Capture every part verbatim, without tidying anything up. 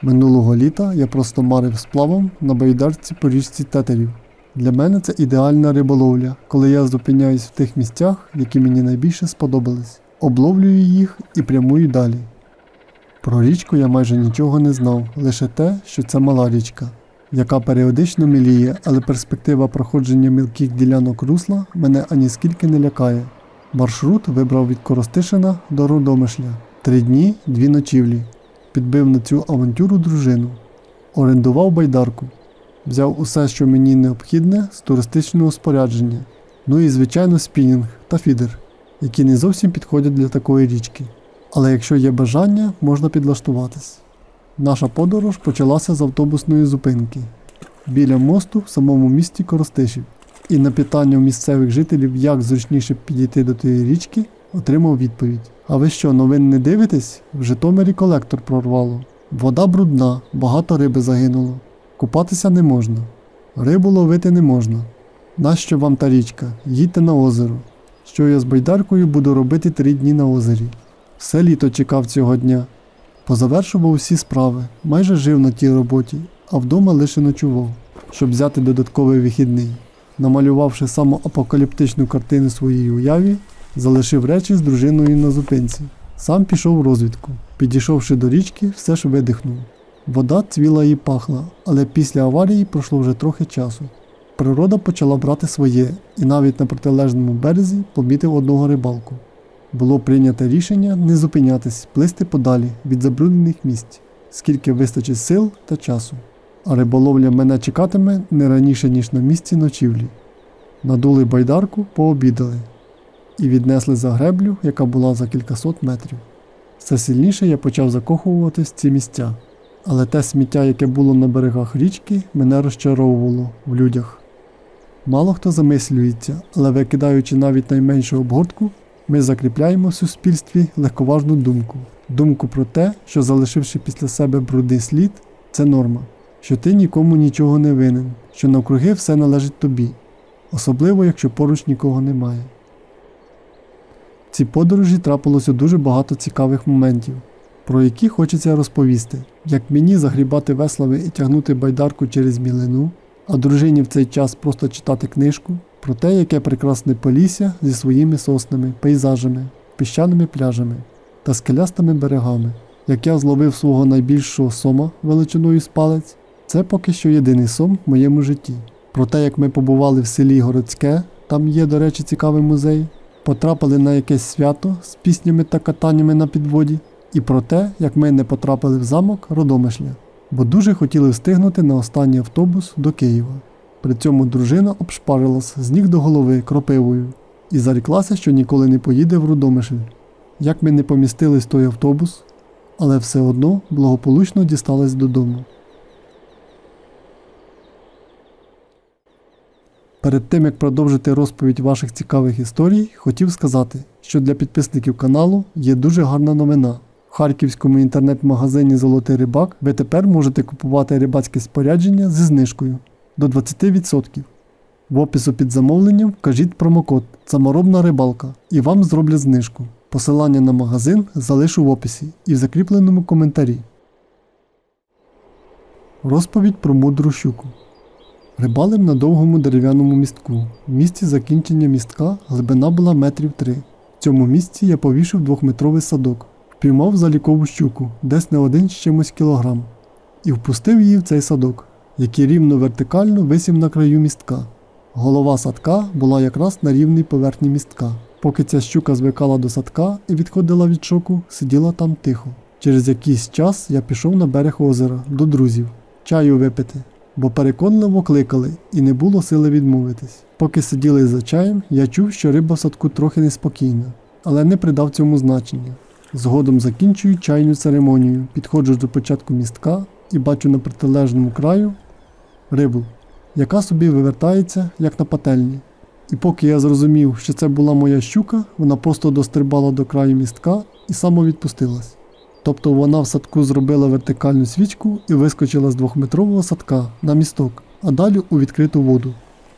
Минулого літа я просто марив сплавом на байдарці по річці Тетерів. Для мене це ідеальна риболовля, коли я зупиняюсь в тих місцях, які мені найбільше сподобались. Обловлюю їх і прямую далі. Про річку я майже нічого не знав, лише те, що це мала річка, яка періодично міліє, але перспектива проходження мілких ділянок русла мене аніскільки не лякає. Маршрут вибрав від Коростишина до Родомишля. Три дні, дві ночівлі. Підбив на цю авантюру дружину. Орендував байдарку. Взяв усе, що мені необхідне з туристичного спорядження. Ну і, звичайно, спінінг та фідер, які не зовсім підходять для такої річки. Але якщо є бажання, можна підлаштуватись. Наша подорож почалася з автобусної зупинки. Біля мосту в самому місті Коростишів. І на питання у місцевих жителів, як зручніше підійти до тієї річки, отримав відповідь. А ви що, новин не дивитесь? В Житомирі колектор прорвало. Вода брудна, багато риби загинуло. Купатися не можна. Рибу ловити не можна. Нащо вам та річка? Їдьте на озеро. Що я з байдаркою буду робити три дні на озері? Все літо чекав цього дня. Позавершував усі справи, майже жив на тій роботі, а вдома лише ночував, щоб взяти додатковий вихідний. Намалювавши самоапокаліптичну картину своїй уяві, залишив речі з дружиною на зупинці. Сам пішов в розвідку. Підійшовши до річки, все ж видихнув. Вода цвіла і пахла, але після аварії пройшло вже трохи часу. Природа почала брати своє, і навіть на протилежному березі помітив одного рибалку. Було прийнято рішення не зупинятись, плисти подалі від забруднених місць, скільки вистачить сил та часу. А риболовля мене чекатиме не раніше, ніж на місці ночівлі. Надули байдарку, пообідали. І віднесли за греблю, яка була за кількасот метрів. Все сильніше я почав закохуватись в ці місця. Але те сміття, яке було на берегах річки, мене розчаровувало в людях. Мало хто замислюється, але викидаючи навіть найменшу обгортку, ми закріпляємо в суспільстві легковажну думку. Думку про те, що залишивши після себе брудний слід, це норма. Що ти нікому нічого не винен, що навкруги все належить тобі. Особливо, якщо поруч нікого немає. В цій подорожі трапилося дуже багато цікавих моментів, про які хочеться розповісти. Як мені загрібати веслами і тягнути байдарку через мілину, а дружині в цей час просто читати книжку, про те, яке прекрасне Полісся зі своїми соснами, пейзажами, піщаними пляжами та скелястими берегами. Як я зловив свого найбільшого сома величиною з палець, це поки що єдиний сом в моєму житті. Про те, як ми побували в селі Городське, там є, до речі, цікавий музей, потрапили на якесь свято з піснями та катаннями на підводі, і про те, як ми не потрапили в замок Родомишля, бо дуже хотіли встигнути на останній автобус до Києва. При цьому дружина обшпарилась з ніг до голови кропивою і заріклася, що ніколи не поїде в Родомишль. Як ми не помістились в той автобус, але все одно благополучно дістались додому. Перед тим, як продовжити розповідь ваших цікавих історій, хотів сказати, що для підписників каналу є дуже гарна новина. В харківському інтернет-магазині «Золотий рибак» ви тепер можете купувати рибацьке спорядження зі знижкою до двадцять відсотків. В опису під замовленням вкажіть промокод «Саморобна рибалка» і вам зроблять знижку. Посилання на магазин залишу в описі і в закріпленому коментарі. Розповідь про мудру щуку. Рибалив на довгому дерев'яному містку. В місці закінчення містка глибина була метрів три. В цьому місці я повішив двохметровий садок. Впіймав залікову щуку, десь не один з чимось кілограм. І впустив її в цей садок, який рівно вертикально висів на краю містка. Голова садка була якраз на рівній поверхні містка. Поки ця щука звикала до садка і відходила від шоку, сиділа там тихо. Через якийсь час я пішов на берег озера, до друзів, чаю випити, бо переконливо кликали і не було сили відмовитись. Поки сиділи за чаєм, я чув, що риба в садку трохи неспокійна, але не придав цьому значення. Згодом закінчую чайну церемонію, підходжу до початку містка і бачу на протилежному краю рибу, яка собі вивертається, як на пательні. І поки я зрозумів, що це була моя щука, вона просто дострибала до краю містка і самовідпустилась. Тобто вона в садку зробила вертикальну свічку і вискочила з двохметрового садка на місток, а далі у відкриту воду.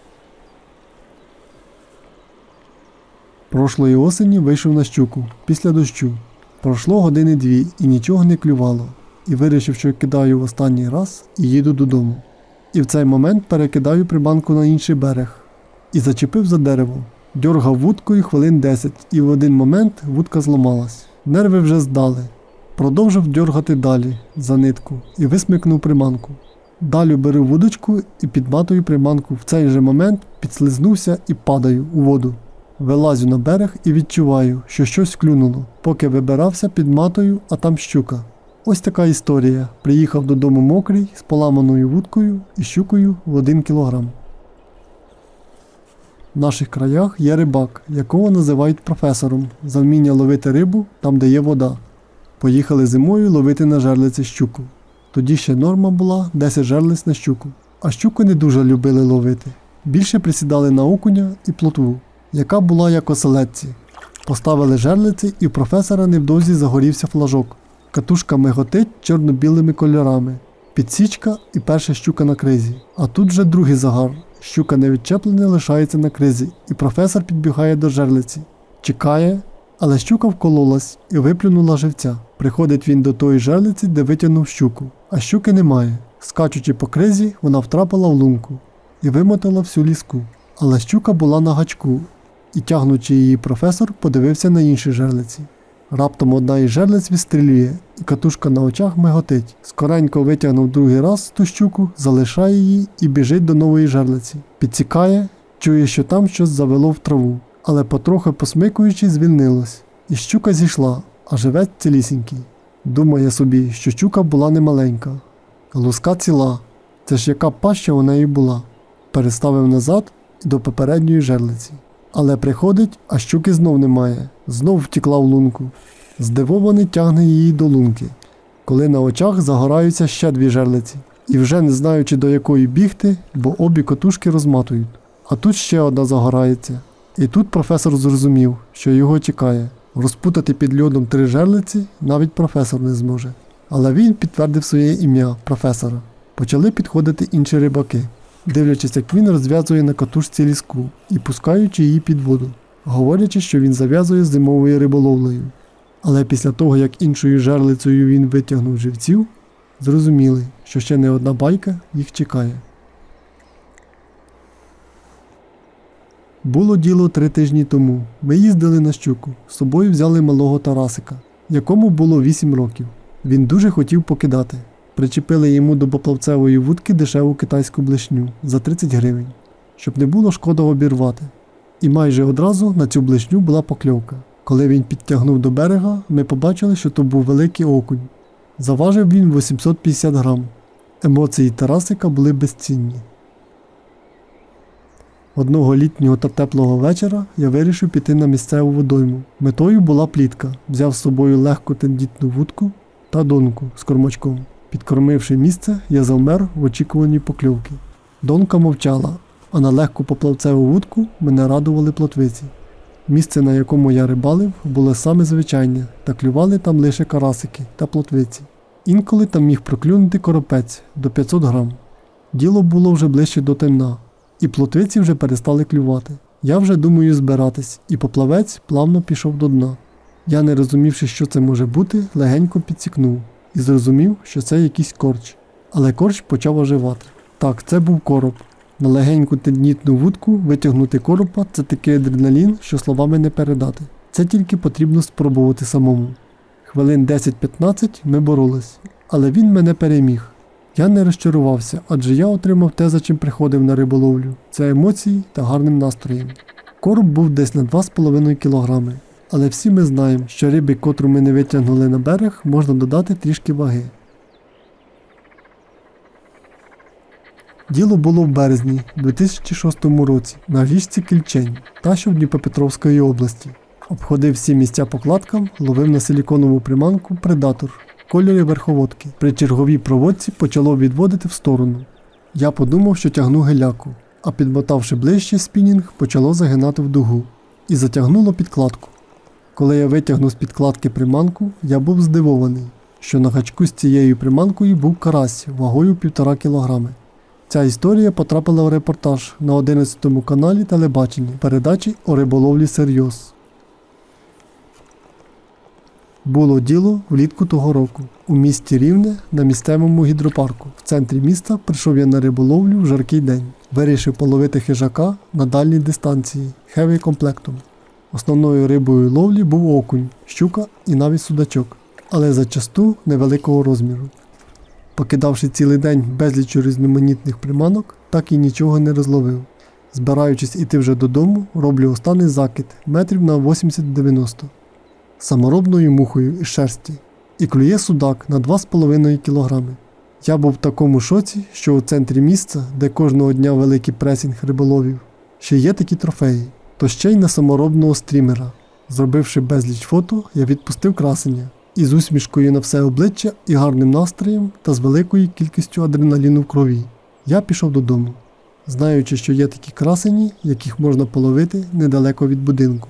Прошлої осені вийшов на щуку, після дощу. Пройшло години дві і нічого не клювало. і вирішив, що кидаю в останній раз і їду додому. І в цей момент перекидаю приманку на інший берег. І зачепив за дерево. Дьоргав вудкою хвилин десять, і в один момент вудка зламалась. Нерви вже здали. Продовжив дьоргати далі, за нитку, і висмикнув приманку. Далі беру вудочку і підматую приманку. В цей же момент підслизнувся і падаю у воду. Вилазю на берег і відчуваю, що щось клюнуло. Поки вибирався, підматую, а там щука. Ось така історія. Приїхав додому мокрий, з поламаною вудкою і щукою в один кілограм. В наших краях є рибак, якого називають професором, за вміння ловити рибу там, де є вода. Поїхали зимою ловити на жерлиці щуку. Тоді ще норма була десять жерлиць на щуку. А щуку не дуже любили ловити. Більше присідали на окуня і плотву, яка була як оселедці. Поставили жерлиці, і в професора невдовзі загорівся флажок. Катушка миготить чорно-білими кольорами. Підсічка і перша щука на кризі. А тут вже другий загар. Щука невідчеплена лишається на кризі, і професор підбігає до жерлиці. Чекає, але щука вкололась і виплюнула живця. Приходить він до тої жерлиці, де витягнув щуку. А щуки немає. Скачучи по кризі, вона втрапила в лунку і вимотала всю ліску. Але щука була на гачку, і тягнучи її професор подивився на інші жерлиці. Раптом одна із жерлиць відстрілює, і катушка на очах миготить. Скоренько витягнув другий раз ту щуку, залишає її і біжить до нової жерлиці. Підсікає, чує, що там щось завело в траву, але потрохи посмикуючи звільнилось. І щука зійшла, а живець цілісінький. Думає собі, що щука була немаленька. Луска ціла. Це ж яка паща у неї була. Переставив назад і до попередньої жерлиці. Але приходить, а щуки знов немає. Знов втікла в лунку. Здивований тягне її до лунки. Коли на очах загораються ще дві жерлиці. І вже не знаючи до якої бігти, бо обі котушки розматують. А тут ще одна загорається. І тут професор зрозумів, що його чекає. Розпутати під льодом три жерлиці навіть професор не зможе. Але він підтвердив своє ім'я професора. Почали підходити інші рибаки, дивлячись, як він розв'язує на катушці ліску і пускаючи її під воду, говорячи, що він зав'язує зимовою риболовлею. Але після того, як іншою жерлицею він витягнув живців, зрозуміли, що ще не одна байка їх чекає. Було діло три тижні тому. Ми їздили на щуку. З собою взяли малого Тарасика, якому було вісім років. Він дуже хотів покидати. Причепили йому до поплавцевої вудки дешеву китайську блешню за тридцять гривень, щоб не було шкода обірвати. І майже одразу на цю блешню була покльовка. Коли він підтягнув до берега, ми побачили, що то був великий окунь. Заважив він вісімсот п'ятдесят грам. Емоції Тарасика були безцінні. Одного літнього та теплого вечора я вирішив піти на місцеву водойму. Метою була плітка. Взяв з собою легку тендітну вудку та донку з кормачком. Підкормивши місце, я завмер в очікуванні покльовки. Донка мовчала, а на легку поплавцеву вудку мене радували плотвиці. Місце, на якому я рибалив, було саме звичайне, та клювали там лише карасики та плотвиці. Інколи там міг проклюнути коропець до п'ятсот грам. Діло було вже ближче до темна, і плотвиці вже перестали клювати. Я вже думаю збиратись, і поплавець плавно пішов до дна. Я, не розумівши, що це може бути, легенько підсікнув і зрозумів, що це якийсь корч. Але корч почав оживати. Так, це був короб. На легеньку тендітну вудку витягнути коропа – це такий адреналін, що словами не передати. Це тільки потрібно спробувати самому. Хвилин десять-п'ятнадцять ми боролись, але він мене переміг. Я не розчарувався, адже я отримав те, за чим приходив на риболовлю – це емоції та гарним настроєм. Короб був десь на два з половиною кілограми. Але всі ми знаємо, що риби, котру ми не витягнули на берег, можна додати трішки ваги. Діло було в березні дві тисячі шостому році на річці Кільчень, та що в Дніпропетровської області. Обходив всі місця покладкам, ловив на силіконову приманку предатор в кольорі верховодки. При черговій проводці почало відводити в сторону. Я подумав, що тягну геляку, а підмотавши ближче спінінг, почало загинати в дугу і затягнуло підкладку. Коли я витягнув з підкладки приманку, я був здивований, що на гачку з цією приманкою був карась вагою півтора кілограми. Ця історія потрапила в репортаж на одинадцятому каналі телебачення передачі о риболовлі «Серйоз». Було діло влітку того року. У місті Рівне на місцевому гідропарку. В центрі міста прийшов я на риболовлю в жаркий день. Вирішив половити хижака на дальній дистанції, хеві комплектом. Основною рибою ловлі був окунь, щука і навіть судачок, але зачасту невеликого розміру. Покидавши цілий день безліч різноманітних приманок, так і нічого не розловив. Збираючись іти вже додому, роблю останній закид метрів на вісімдесят-дев'яносто. Саморобною мухою із шерсті. І клює судак на два з половиною кілограми. Я був в такому шоці, що у центрі міста, де кожного дня великий пресінг риболовів, ще є такі трофеї, то ще й на саморобного стрімера. Зробивши безліч фото, я відпустив красення. Із усмішкою на все обличчя і гарним настроєм та з великою кількістю адреналіну в крові. Я пішов додому, знаючи, що є такі красені, яких можна половити недалеко від будинку.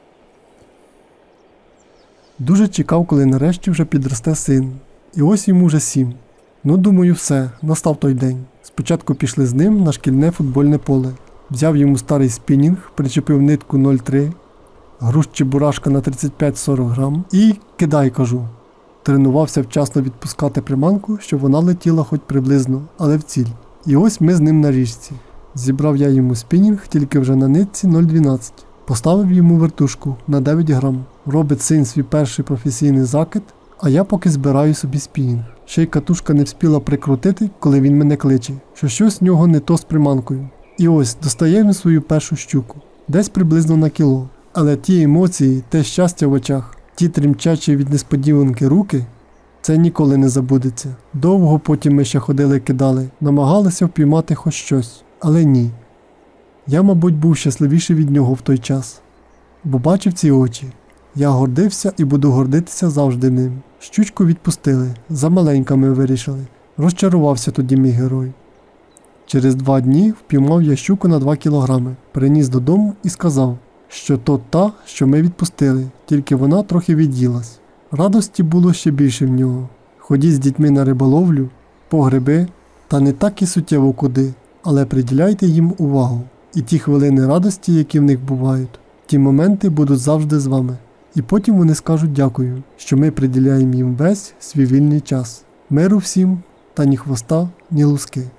Дуже чекав, коли нарешті вже підросте син. І ось йому вже сім. Ну, думаю, все, настав той день. Спочатку пішли з ним на шкільне футбольне поле. Взяв йому старий спінінг, причепив нитку нуль три, груш чебурашка на тридцять п'ять сорок грам і кидай, кажу. Тренувався вчасно відпускати приманку, щоб вона летіла хоч приблизно, але в ціль. І ось ми з ним на річці. Зібрав я йому спінінг тільки вже на нитці нуль дванадцять. Поставив йому вертушку на дев'ять грам. Робить син свій перший професійний закид, а я поки збираю собі спінінг. Ще й катушка не вспіла прикрутити, коли він мене кличе, що щось в нього не то з приманкою. І ось, достає він свою першу щуку. Десь приблизно на кіло. Але ті емоції, те щастя в очах, ті тремтячі від несподіванки руки, це ніколи не забудеться. Довго потім ми ще ходили-кидали, намагалися впіймати хоч щось, але ні. Я, мабуть, був щасливіший від нього в той час, бо бачив ці очі. Я гордився і буду гордитися завжди ним. Щучку відпустили, за маленьками вирішили. Розчарувався тоді мій герой. Через два дні впіймав я щуку на два кілограми, приніс додому і сказав, що то та, що ми відпустили, тільки вона трохи від'їлась. Радості було ще більше в нього. Ходіть з дітьми на риболовлю, по гриби, та не так і суттєво куди, але приділяйте їм увагу. І ті хвилини радості, які в них бувають, ті моменти будуть завжди з вами. І потім вони скажуть дякую, що ми приділяємо їм весь свій вільний час. Миру всім, та ні хвоста, ні луски.